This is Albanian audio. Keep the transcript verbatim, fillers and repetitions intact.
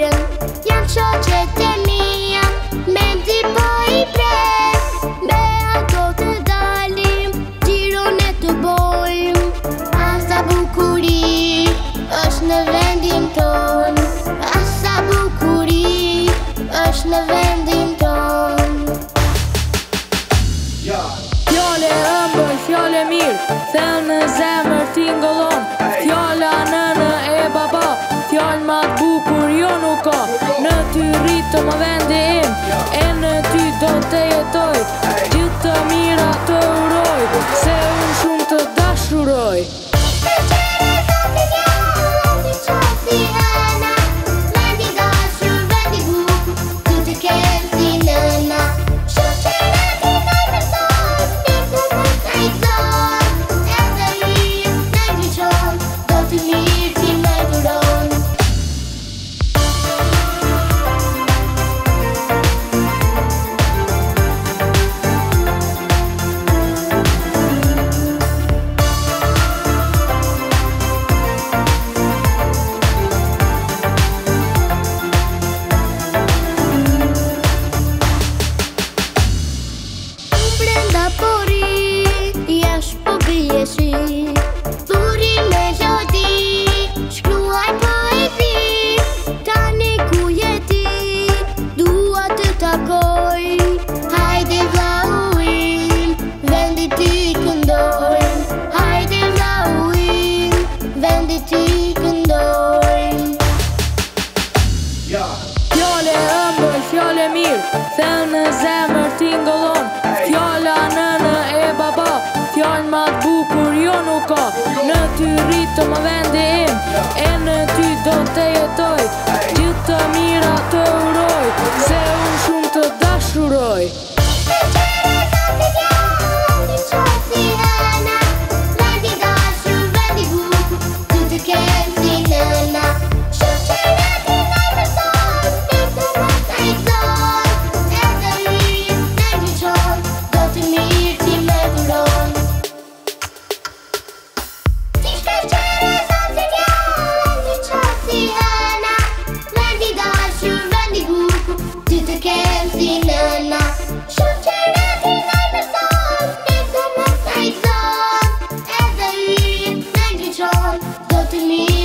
vjen. Jam shoqet e mia, mendi po i pres. Me ato të dalim, gjiron e të bojm. Asa bukuri është në vendin ton, asa bukuri është në vendin ton. Fjale ëmbël, fjale mirë, thënë në zemër t'ingëllon. Fjala nënë e baba, fjallë ma t'bukur jo nuk ka. Në ty rritë më vendi im, e në ty do të jetoj. Gjithë të mira të uroj, se unë shumë të dashuroj. Thuri melodi, shkruaj poezi. Tani ku jeti, dua të takoj. Hajde vllauim, vendi ti këndojm. Hajde vllauim, vendi ti këndojm. Fjale ëmbël, fjale mirë, thënë në zemër t'ingëllon. Fjala nënë e baba, fjallë ma t'bukur jo nuk ka. Në ty rritë më vendi im, e në ty do të jetoj. Gjithë të mira të uroj, se unë shumë të dashuroj. To me